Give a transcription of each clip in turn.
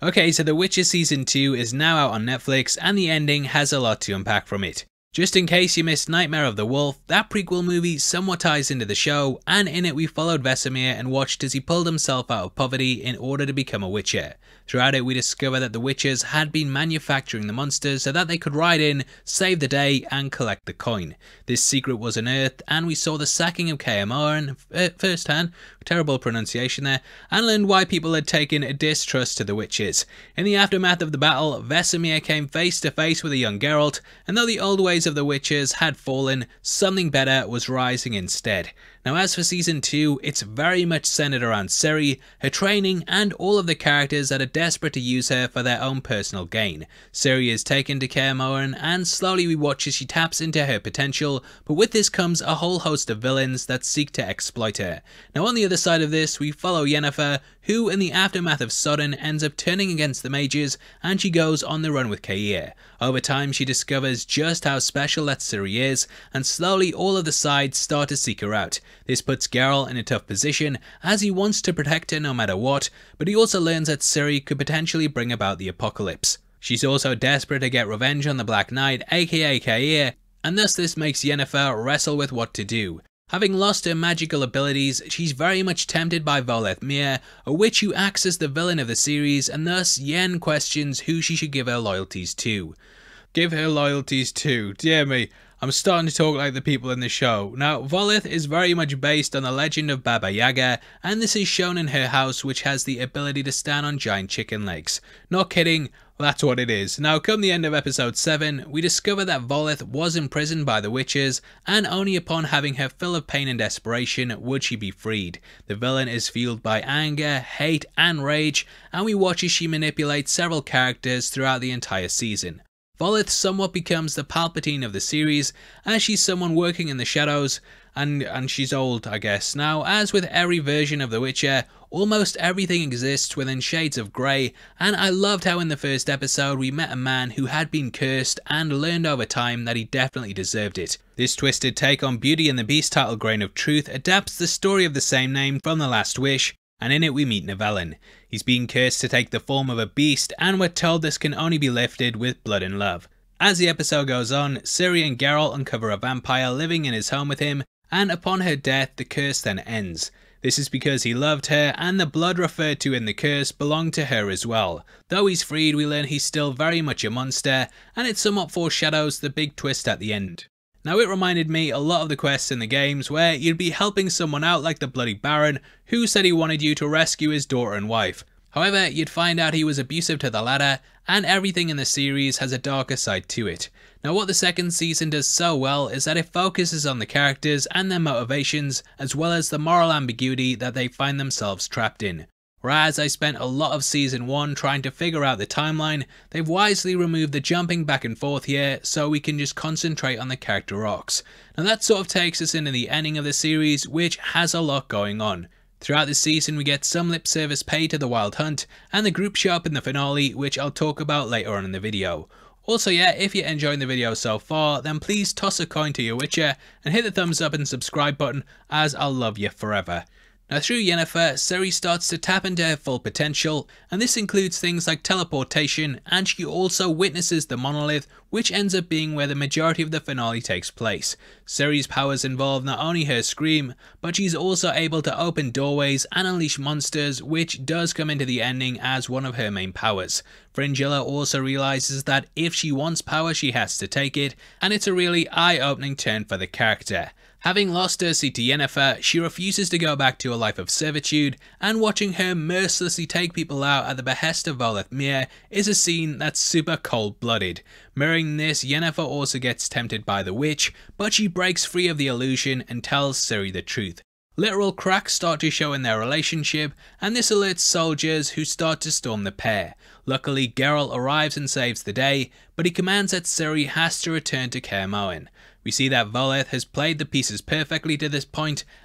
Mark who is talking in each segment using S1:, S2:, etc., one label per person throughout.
S1: Okay, so The Witcher Season 2 is now out on Netflix and the ending has a lot to unpack from it. Just in case you missed Nightmare of the Wolf, that prequel movie somewhat ties into the show, and in it we followed Vesemir and watched as he pulled himself out of poverty in order to become a Witcher. Throughout it we discover that the Witchers had been manufacturing the monsters so that they could ride in, save the day and collect the coin. This secret was unearthed and we saw the sacking of Kaer Morhen firsthand, terrible pronunciation there, and learned why people had taken a distrust to the Witches. In the aftermath of the battle, Vesemir came face to face with a young Geralt, and though the old ways of the Witchers had fallen, something better was rising instead. Now as for Season 2, it's very much centered around Ciri, her training, and all of the characters that are desperate to use her for their own personal gain. Ciri is taken to Kaer Morhen, and slowly we watch as she taps into her potential, but with this comes a whole host of villains that seek to exploit her. Now on the other side of this, we follow Yennefer, who in the aftermath of Sodden ends up turning against the mages, and she goes on the run with Cayir. Over time she discovers just how special that Ciri is, and slowly all of the sides start to seek her out. This puts Geralt in a tough position, as he wants to protect her no matter what, but he also learns that Ciri could potentially bring about the apocalypse. She's also desperate to get revenge on the Black Knight, aka Cayir, and thus this makes Yennefer wrestle with what to do. Having lost her magical abilities, she's very much tempted by Voleth Meir, a witch who acts as the villain of the series, and thus Yen questions who she should give her loyalties to. Give her loyalties to, dear me, I'm starting to talk like the people in the show. Now, Voleth is very much based on the legend of Baba Yaga, and this is shown in her house, which has the ability to stand on giant chicken legs. Not kidding, that's what it is. Now, come the end of episode 7, we discover that Voleth was imprisoned by the Witches, and only upon having her fill of pain and desperation would she be freed. The villain is fueled by anger, hate, and rage, and we watch as she manipulates several characters throughout the entire season. Voleth somewhat becomes the Palpatine of the series, as she's someone working in the shadows, and she's old, I guess. Now, as with every version of The Witcher, almost everything exists within shades of grey, and I loved how in the first episode we met a man who had been cursed and learned over time that he definitely deserved it. This twisted take on Beauty and the Beast title Grain of Truth adapts the story of the same name from The Last Wish, and in it we meet Nivellen. He's been cursed to take the form of a beast, and we're told this can only be lifted with blood and love. As the episode goes on, Ciri and Geralt uncover a vampire living in his home with him, and upon her death the curse then ends. This is because he loved her, and the blood referred to in the curse belonged to her as well. Though he's freed, we learn he's still very much a monster, and it somewhat foreshadows the big twist at the end. Now it reminded me a lot of the quests in the games where you'd be helping someone out like the Bloody Baron, who said he wanted you to rescue his daughter and wife. However, you'd find out he was abusive to the latter, and everything in the series has a darker side to it. Now what the second season does so well is that it focuses on the characters and their motivations, as well as the moral ambiguity that they find themselves trapped in. Whereas I spent a lot of season 1 trying to figure out the timeline, they've wisely removed the jumping back and forth here so we can just concentrate on the character arcs. Now that sort of takes us into the ending of the series, which has a lot going on. Throughout the season we get some lip service paid to the Wild Hunt, and the group show up in the finale, which I'll talk about later on in the video. Also yeah, if you're enjoying the video so far, then please toss a coin to your Witcher, and hit the thumbs up and subscribe button, as I'll love you forever. Now through Yennefer, Ciri starts to tap into her full potential, and this includes things like teleportation, and she also witnesses the monolith, which ends up being where the majority of the finale takes place. Ciri's powers involve not only her scream, but she's also able to open doorways and unleash monsters, which does come into the ending as one of her main powers. Fringilla also realizes that if she wants power she has to take it, and it's a really eye-opening turn for the character. Having lost her seat to Yennefer, she refuses to go back to a life of servitude, and watching her mercilessly take people out at the behest of Voleth Meir is a scene that's super cold-blooded. Mirroring this, Yennefer also gets tempted by the witch, but she breaks free of the illusion and tells Ciri the truth. Literal cracks start to show in their relationship, and this alerts soldiers who start to storm the pair. Luckily, Geralt arrives and saves the day, but he commands that Ciri has to return to Kaer Morhen. We see that Voleth has played the pieces perfectly to this point,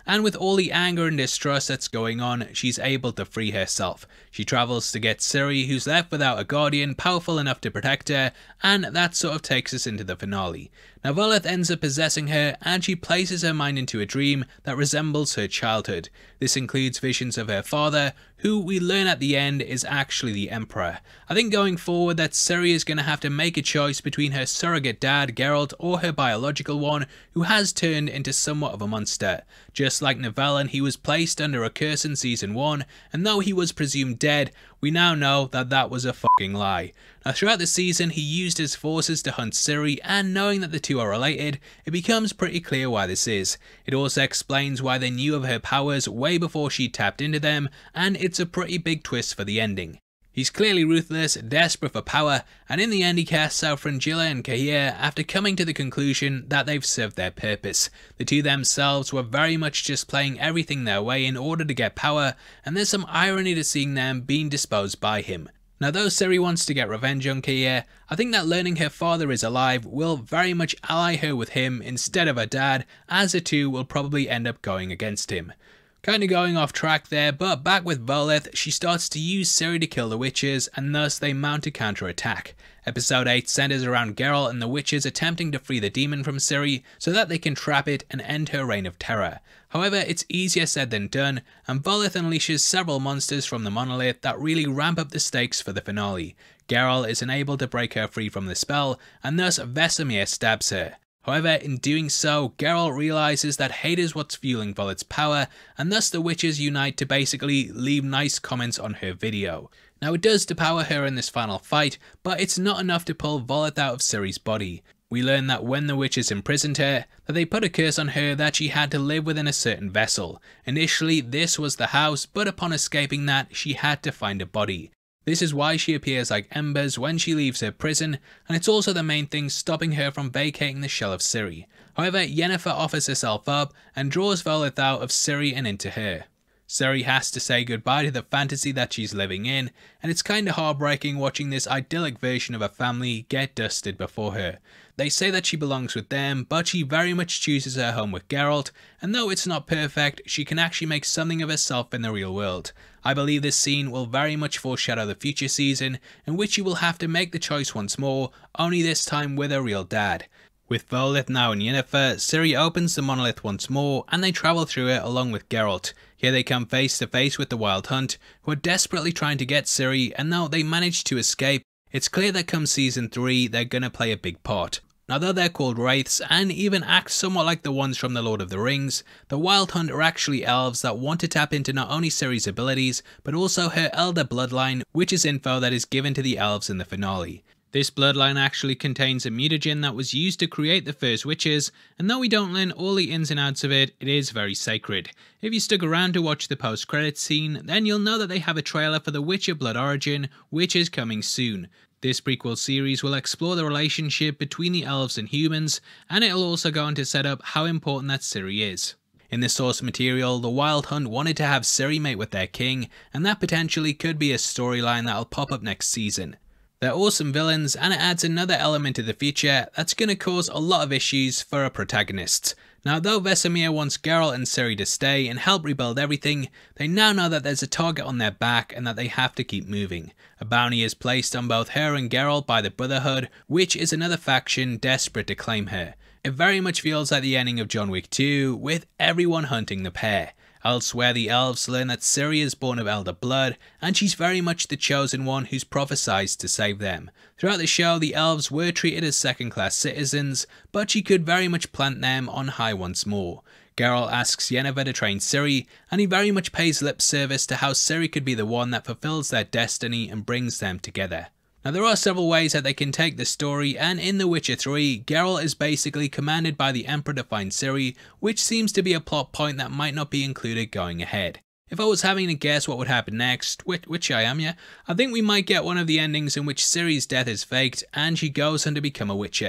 S1: and with all the anger and distrust that's going on, she's able to free herself. She travels to get Ciri, who's left without a guardian powerful enough to protect her, and that sort of takes us into the finale. Now Voleth ends up possessing her, and she places her mind into a dream that resembles her childhood. This includes visions of her father, who we learn at the end is actually the Emperor. I think going forward that Ciri is going to have to make a choice between her surrogate dad Geralt or her biological one, who has turned into somewhat of a monster. Just like Nivellen, he was placed under a curse in season 1, and though he was presumed dead, we now know that that was a fucking lie. Now throughout the season he used his forces to hunt Ciri, and knowing that the two are related, it becomes pretty clear why this is. It also explains why they knew of her powers way before she tapped into them, and it's a pretty big twist for the ending. He's clearly ruthless, desperate for power, and in the end he casts out Fringilla and Cahir after coming to the conclusion that they've served their purpose. The two themselves were very much just playing everything their way in order to get power, and there's some irony to seeing them being disposed by him. Now though Ciri wants to get revenge on Cahir, I think that learning her father is alive will very much ally her with him instead of her dad, as the two will probably end up going against him. Kinda going off track there, but back with Voleth, she starts to use Ciri to kill the witches, and thus they mount a counter-attack. Episode 8 centers around Geralt and the witches attempting to free the demon from Ciri so that they can trap it and end her reign of terror. However, it's easier said than done, and Voleth unleashes several monsters from the monolith that really ramp up the stakes for the finale. Geralt is unable to break her free from the spell, and thus Vesemir stabs her. However, in doing so, Geralt realizes that hate is what's fueling Voleth's power, and thus the witches unite to basically leave nice comments on her video. Now it does depower her in this final fight, but it's not enough to pull Voleth out of Ciri's body. We learn that when the witches imprisoned her, that they put a curse on her that she had to live within a certain vessel. Initially this was the house, but upon escaping that, she had to find a body. This is why she appears like embers when she leaves her prison, and it's also the main thing stopping her from vacating the shell of Ciri. However, Yennefer offers herself up and draws Voleth out of Ciri and into her. Ciri has to say goodbye to the fantasy that she's living in, and it's kinda heartbreaking watching this idyllic version of a family get dusted before her. They say that she belongs with them, but she very much chooses her home with Geralt, and though it's not perfect, she can actually make something of herself in the real world. I believe this scene will very much foreshadow the future season, in which she will have to make the choice once more, only this time with her real dad. With Voleth now in Yennefer, Ciri opens the monolith once more, and they travel through it along with Geralt. Here they come face to face with the Wild Hunt, who are desperately trying to get Ciri, and though they manage to escape, it's clear that come season 3 they're gonna play a big part. Now though they're called wraiths and even act somewhat like the ones from the Lord of the Rings, the Wild Hunt are actually elves that want to tap into not only Ciri's abilities, but also her elder bloodline, which is info that is given to the elves in the finale. This bloodline actually contains a mutagen that was used to create the first witches, and though we don't learn all the ins and outs of it, it is very sacred. If you stuck around to watch the post-credits scene, then you'll know that they have a trailer for The Witcher Blood Origin, which is coming soon. This prequel series will explore the relationship between the elves and humans, and it'll also go on to set up how important that Ciri is. In the source material, the Wild Hunt wanted to have Ciri mate with their king, and that potentially could be a storyline that'll pop up next season. They're awesome villains, and it adds another element to the future that's going to cause a lot of issues for our protagonists. Now though Vesemir wants Geralt and Ciri to stay and help rebuild everything, they now know that there's a target on their back and that they have to keep moving. A bounty is placed on both her and Geralt by the Brotherhood, which is another faction desperate to claim her. It very much feels like the ending of John Wick 2, with everyone hunting the pair. Elsewhere, the elves learn that Ciri is born of elder blood, and she's very much the chosen one who's prophesied to save them. Throughout the show, the elves were treated as second-class citizens, but she could very much plant them on high once more. Geralt asks Yennefer to train Ciri, and he very much pays lip service to how Ciri could be the one that fulfills their destiny and brings them together. Now there are several ways that they can take the story, and in The Witcher 3, Geralt is basically commanded by the Emperor to find Ciri, which seems to be a plot point that might not be included going ahead. If I was having to guess what would happen next, which I am, I think we might get one of the endings in which Ciri's death is faked and she goes on to become a Witcher.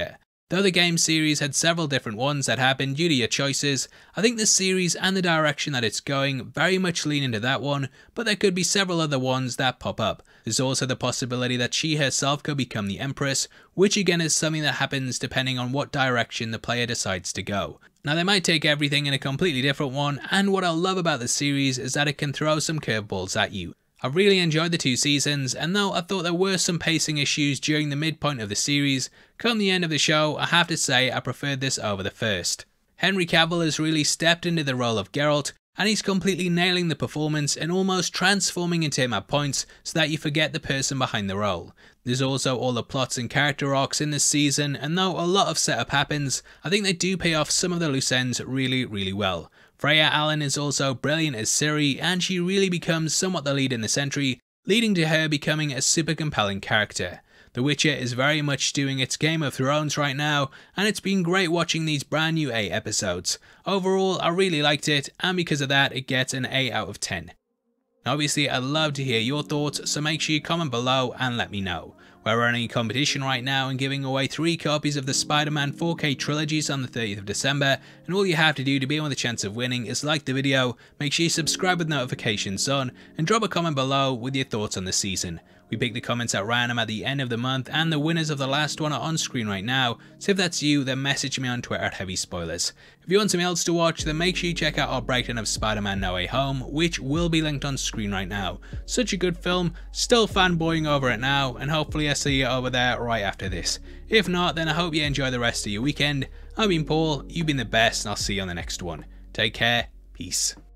S1: Though the game series had several different ones that happened due to your choices, I think the series and the direction that it's going very much lean into that one, but there could be several other ones that pop up. There's also the possibility that she herself could become the Empress, which again is something that happens depending on what direction the player decides to go. Now they might take everything in a completely different one, and what I love about the series is that it can throw some curveballs at you. I really enjoyed the 2 seasons, and though I thought there were some pacing issues during the midpoint of the series, come the end of the show I have to say I preferred this over the first. Henry Cavill has really stepped into the role of Geralt, and he's completely nailing the performance and almost transforming into him at points so that you forget the person behind the role. There's also all the plots and character arcs in this season, and though a lot of setup happens, I think they do pay off some of the loose ends really well. Freya Allan is also brilliant as Ciri, and she really becomes somewhat the lead in the Sentry, leading to her becoming a super compelling character. The Witcher is very much doing its Game of Thrones right now, and it's been great watching these brand new 8 episodes. Overall, I really liked it, and because of that, it gets an 8 out of 10. Obviously, I'd love to hear your thoughts, so make sure you comment below and let me know. We're running a competition right now and giving away 3 copies of the Spider-Man 4K trilogies on the 30th of December, and all you have to do to be on the chance of winning is like the video, make sure you subscribe with notifications on, and drop a comment below with your thoughts on the season. We pick the comments at random at the end of the month, and the winners of the last one are on screen right now, so if that's you, then message me on Twitter at HeavySpoilers. If you want something else to watch, then make sure you check out our breakdown of Spider-Man No Way Home, which will be linked on screen right now. Such a good film, still fanboying over it now, and hopefully I see you over there right after this. If not, then I hope you enjoy the rest of your weekend. I've been Paul, you've been the best, and I'll see you on the next one. Take care, peace.